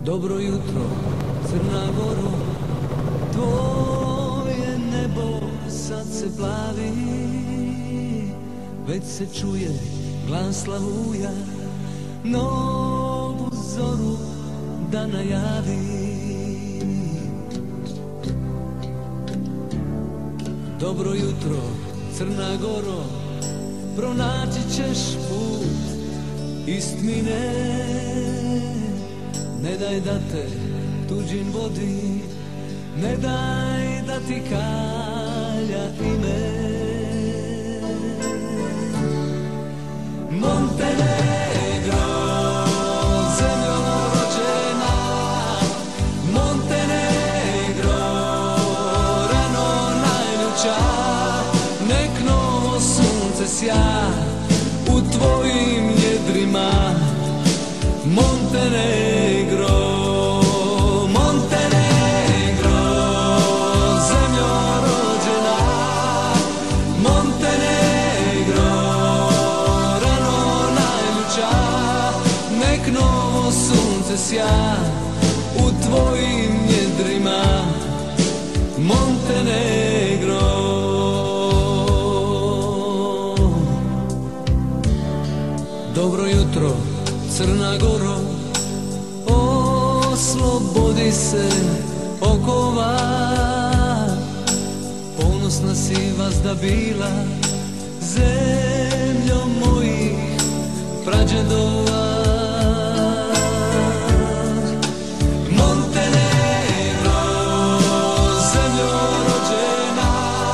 Dobro jutro, Crna Goro, tvoje nebo sad se plavi, već se čuje glas slavuja, novu zoru da najavi. Dobro jutro, Crna Goro, pronaći ćeš put istmine. Ne daj da te tuđin vodi, ne daj da ti kalja ime. Montenegro, zemljo rođena, Montenegro, rano najljuća, nek novo sunce sja u tvojim jedrima. Montenegro, Montenegro, zemljo rođena, Montenegro, rano najljuća, nek novo sunce sja u tvojim jedrima. Montenegro. Dobro jutro, Crna Goro, oslobodi se okova, ponosna si vazda bila, zemljo mojih prađedova. Montenegro, zemljo rođena,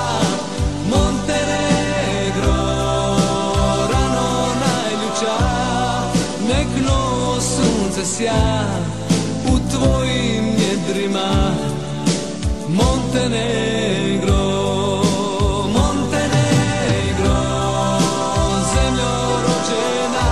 Montenegro, rano najljuća, nek novo sunce sja u tvojim jedrima. Montenegro, Montenegro, zemljo rođena,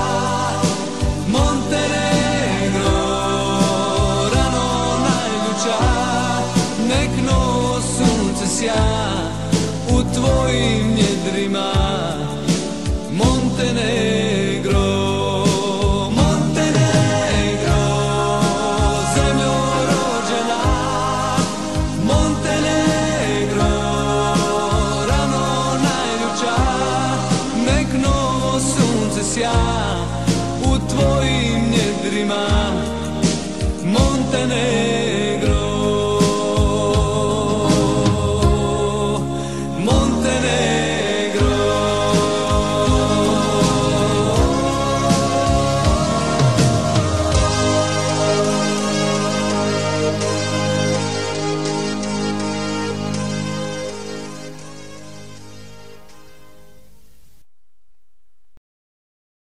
Montenegro, rano najljuća, nek novo sunce sja u tvojim jedrima. Montenegro. Sja u tvojim jedrima. Montenegro.